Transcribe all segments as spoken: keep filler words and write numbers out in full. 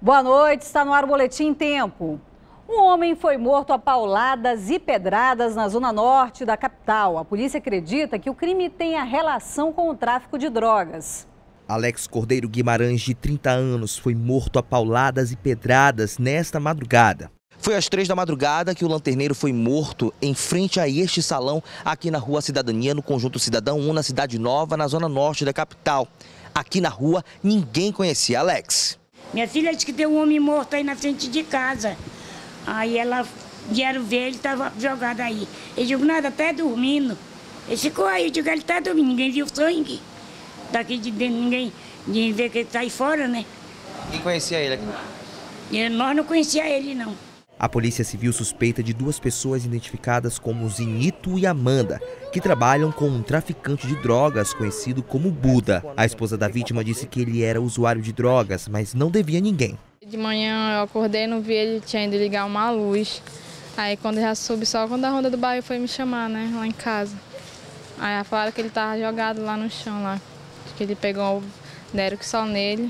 Boa noite, está no ar o Boletim Tempo. Um homem foi morto a pauladas e pedradas na zona norte da capital. A polícia acredita que o crime tenha relação com o tráfico de drogas. Alex Cordeiro Guimarães, de trinta anos, foi morto a pauladas e pedradas nesta madrugada. Foi às três da madrugada que o lanterneiro foi morto em frente a este salão aqui na Rua Cidadania, no Conjunto Cidadão um, na Cidade Nova, na zona norte da capital. Aqui na rua, ninguém conhecia Alex. Minha filha disse que tem um homem morto aí na frente de casa. Aí ela vieram ver, ele estava jogado aí. Eu digo, nada, até dormindo. Ele ficou aí, eu digo, ele está dormindo, ninguém viu sangue. Daqui de dentro, ninguém, ninguém vê que ele está aí fora, né? Quem conhecia ele aqui? E nós não conhecia ele, não. A Polícia Civil suspeita de duas pessoas identificadas como Zinito e Amanda, que trabalham com um traficante de drogas conhecido como Buda. A esposa da vítima disse que ele era usuário de drogas, mas não devia ninguém. De manhã eu acordei, não vi ele, tinha ido ligar uma luz. Aí quando eu já soube, só quando a Ronda do Bairro foi me chamar, né, lá em casa. Aí falaram que ele estava jogado lá no chão, lá. Que ele pegou, deram que só nele.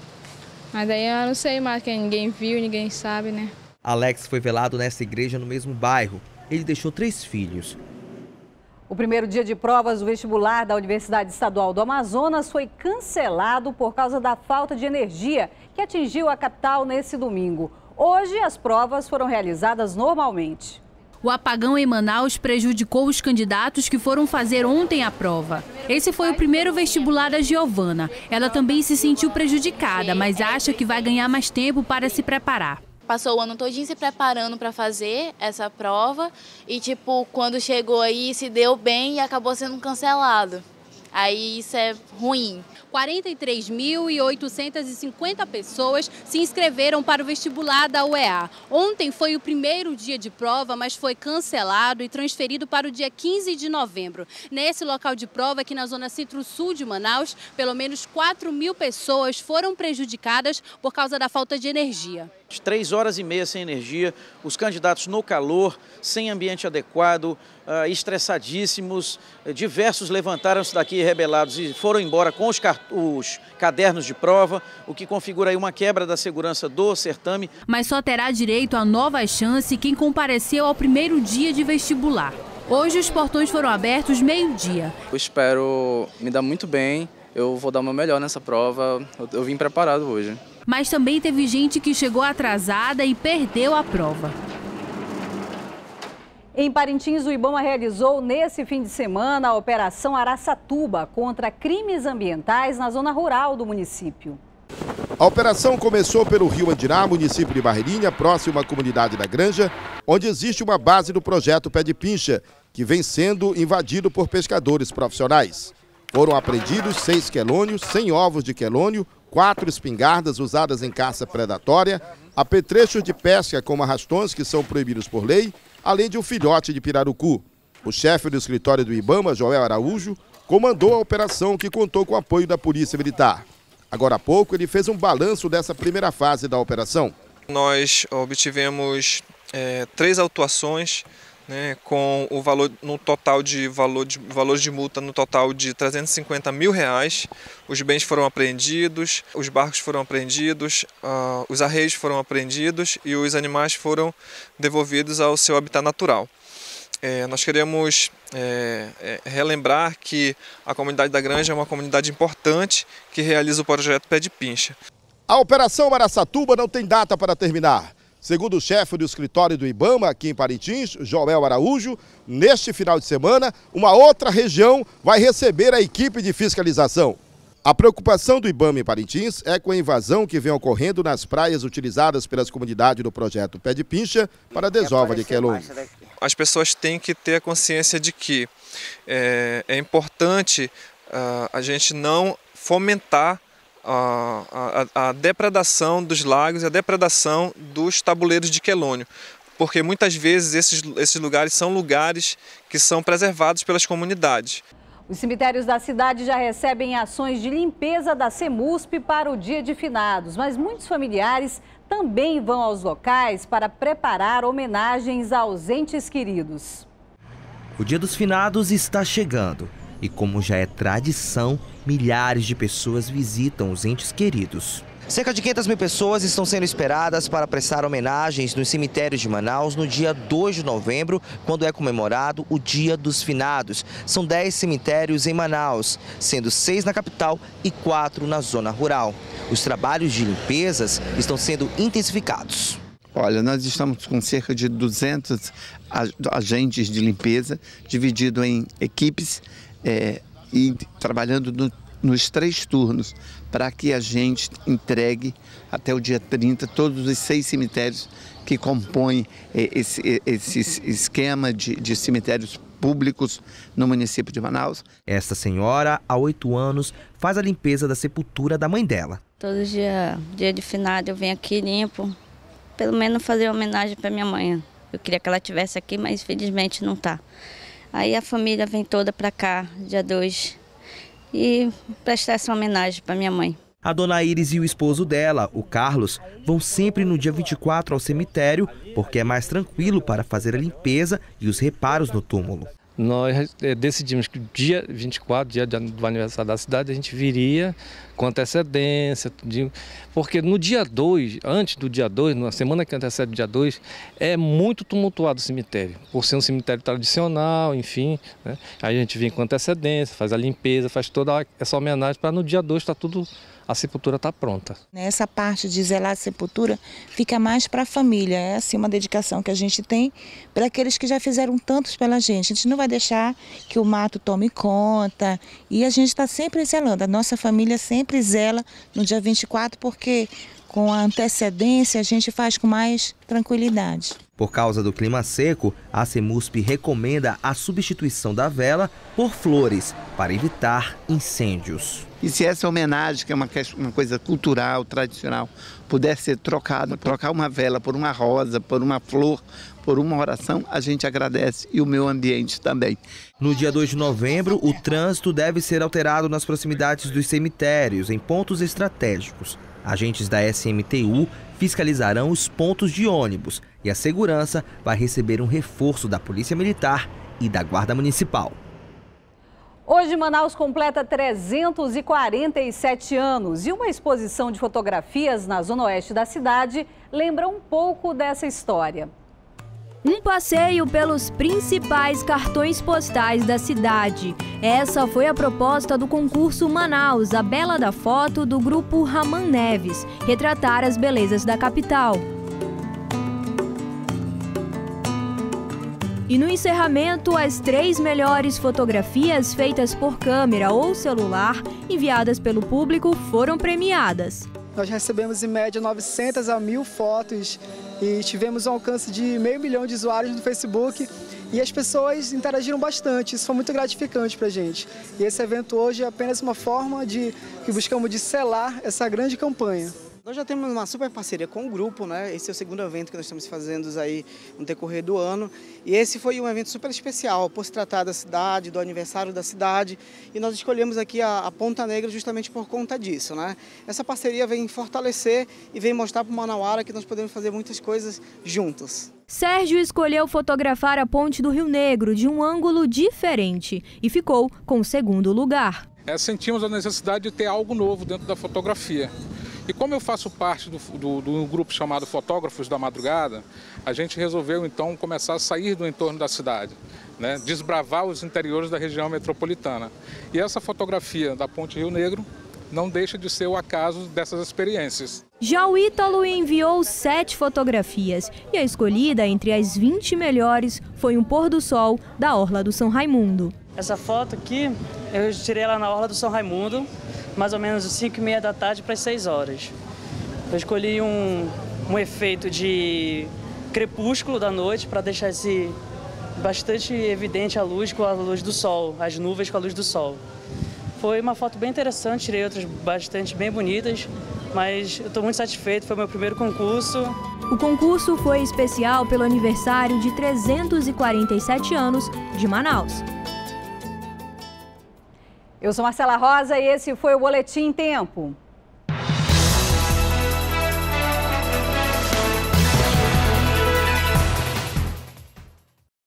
Mas aí eu não sei mais, que ninguém viu, ninguém sabe, né. Alex foi velado nessa igreja no mesmo bairro. Ele deixou três filhos. O primeiro dia de provas do vestibular da Universidade Estadual do Amazonas foi cancelado por causa da falta de energia que atingiu a capital nesse domingo. Hoje, as provas foram realizadas normalmente. O apagão em Manaus prejudicou os candidatos que foram fazer ontem a prova. Esse foi o primeiro vestibular da Giovana. Ela também se sentiu prejudicada, mas acha que vai ganhar mais tempo para se preparar. Passou o ano todinho se preparando para fazer essa prova e, tipo, quando chegou aí se deu bem e acabou sendo cancelado. Aí isso é ruim. quarenta e três mil e oitocentas e cinquenta pessoas se inscreveram para o vestibular da U E A. Ontem foi o primeiro dia de prova, mas foi cancelado e transferido para o dia quinze de novembro. Nesse local de prova, aqui na zona centro-sul de Manaus, pelo menos quatro mil pessoas foram prejudicadas por causa da falta de energia. Três horas e meia sem energia, os candidatos no calor, sem ambiente adequado, uh, estressadíssimos. Diversos levantaram-se daqui rebelados e foram embora com os, os cadernos de prova, o que configura aí uma quebra da segurança do certame. Mas só terá direito a nova chance quem compareceu ao primeiro dia de vestibular. Hoje os portões foram abertos meio-dia. Eu espero me dar muito bem, eu vou dar o meu melhor nessa prova, eu, eu vim preparado hoje. Mas também teve gente que chegou atrasada e perdeu a prova. Em Parintins, o Ibama realizou nesse fim de semana a Operação Araçatuba contra crimes ambientais na zona rural do município. A operação começou pelo Rio Andirá, município de Barreirinha, próximo à comunidade da Granja, onde existe uma base do projeto Pé de Pincha, que vem sendo invadido por pescadores profissionais. Foram apreendidos seis quelônios, cem ovos de quelônio, quatro espingardas usadas em caça predatória, apetrechos de pesca como arrastões que são proibidos por lei, além de um filhote de pirarucu. O chefe do escritório do Ibama, Joel Araújo, comandou a operação que contou com o apoio da Polícia Militar. Agora há pouco ele fez um balanço dessa primeira fase da operação. Nós obtivemos é, três autuações, né, com o valor no total de valor de valores de multa no total de trezentos e cinquenta mil reais. Os bens foram apreendidos, os barcos foram apreendidos, uh, os arreios foram apreendidos e os animais foram devolvidos ao seu habitat natural. É, nós queremos é, é, relembrar que a comunidade da Granja é uma comunidade importante que realiza o projeto Pé de Pincha. A Operação Araçatuba não tem data para terminar. Segundo o chefe do escritório do Ibama, aqui em Parintins, Joel Araújo, neste final de semana, uma outra região vai receber a equipe de fiscalização. A preocupação do Ibama em Parintins é com a invasão que vem ocorrendo nas praias utilizadas pelas comunidades do projeto Pé de Pincha para a desova de quelônio. As pessoas têm que ter a consciência de que é, é importante uh, a gente não fomentar A, a, a depredação dos lagos e a depredação dos tabuleiros de quelônio, porque muitas vezes esses, esses lugares são lugares que são preservados pelas comunidades. Os cemitérios da cidade já recebem ações de limpeza da CEMUSP para o Dia de Finados, mas muitos familiares também vão aos locais para preparar homenagens aos entes queridos. O Dia dos Finados está chegando. E como já é tradição, milhares de pessoas visitam os entes queridos. Cerca de quinhentas mil pessoas estão sendo esperadas para prestar homenagens nos cemitérios de Manaus no dia dois de novembro, quando é comemorado o Dia dos Finados. São dez cemitérios em Manaus, sendo seis na capital e quatro na zona rural. Os trabalhos de limpezas estão sendo intensificados. Olha, nós estamos com cerca de duzentos agentes de limpeza, dividido em equipes é, e trabalhando no nos três turnos, para que a gente entregue até o dia trinta todos os seis cemitérios que compõem esse, esse esquema de, de cemitérios públicos no município de Manaus. Esta senhora, há oito anos, faz a limpeza da sepultura da mãe dela. Todo dia, dia de finado, eu venho aqui limpo, pelo menos fazer homenagem para minha mãe. Eu queria que ela estivesse aqui, mas infelizmente não está. Aí a família vem toda para cá, dia dois. E prestar essa homenagem para minha mãe. A dona Iris e o esposo dela, o Carlos, vão sempre no dia vinte e quatro ao cemitério, porque é mais tranquilo para fazer a limpeza e os reparos no túmulo. Nós decidimos que o dia vinte e quatro, dia do aniversário da cidade, a gente viria com antecedência, porque no dia dois, antes do dia dois, na semana que antecede o dia dois, é muito tumultuado o cemitério, por ser um cemitério tradicional, enfim, né? Aí a gente vem com antecedência, faz a limpeza, faz toda essa homenagem para no dia dois estar tudo, a sepultura está pronta. Essa parte de zelar a sepultura fica mais para a família, é assim uma dedicação que a gente tem para aqueles que já fizeram tantos pela gente. A gente não vai deixar que o mato tome conta e a gente está sempre zelando, a nossa família sempre zela no dia vinte e quatro, porque com a antecedência a gente faz com mais tranquilidade. Por causa do clima seco, a CEMUSP recomenda a substituição da vela por flores para evitar incêndios. E se essa homenagem, que é uma, uma coisa cultural, tradicional, pudesse ser trocada, trocar uma vela por uma rosa, por uma flor, por uma oração, a gente agradece, e o meio ambiente também. No dia dois de novembro, o trânsito deve ser alterado nas proximidades dos cemitérios, em pontos estratégicos. Agentes da S M T U fiscalizarão os pontos de ônibus e a segurança vai receber um reforço da Polícia Militar e da Guarda Municipal. Hoje, Manaus completa trezentos e quarenta e sete anos e uma exposição de fotografias na zona oeste da cidade lembra um pouco dessa história. Um passeio pelos principais cartões postais da cidade. Essa foi a proposta do concurso Manaus, a Bela da Foto, do grupo Raman Neves, retratar as belezas da capital. E no encerramento, as três melhores fotografias feitas por câmera ou celular, enviadas pelo público, foram premiadas. Nós recebemos em média novecentas a mil fotos e tivemos um alcance de meio milhão de usuários no Facebook e as pessoas interagiram bastante, isso foi muito gratificante para a gente. E esse evento hoje é apenas uma forma de que buscamos de selar essa grande campanha. Nós já temos uma super parceria com o grupo, né? Esse é o segundo evento que nós estamos fazendo aí no decorrer do ano. E esse foi um evento super especial, por se tratar da cidade, do aniversário da cidade. E nós escolhemos aqui a, a Ponta Negra justamente por conta disso, né? Essa parceria vem fortalecer e vem mostrar para o manauara que nós podemos fazer muitas coisas juntos. Sérgio escolheu fotografar a Ponte do Rio Negro de um ângulo diferente e ficou com o segundo lugar. É, sentimos a necessidade de ter algo novo dentro da fotografia. E como eu faço parte do, do, do grupo chamado Fotógrafos da Madrugada, a gente resolveu então começar a sair do entorno da cidade, né? Desbravar os interiores da região metropolitana. E essa fotografia da Ponte Rio Negro não deixa de ser o acaso dessas experiências. Já o Ítalo enviou sete fotografias e a escolhida entre as vinte melhores foi um pôr do sol da Orla do São Raimundo. Essa foto aqui, eu tirei ela na Orla do São Raimundo, mais ou menos cinco e meia da tarde para as seis horas. Eu escolhi um, um efeito de crepúsculo da noite para deixar esse bastante evidente a luz com a luz do sol, as nuvens com a luz do sol. Foi uma foto bem interessante, tirei outras bastante bem bonitas, mas eu estou muito satisfeito, foi o meu primeiro concurso. O concurso foi especial pelo aniversário de trezentos e quarenta e sete anos de Manaus. Eu sou Marcela Rosa e esse foi o Boletim Tempo.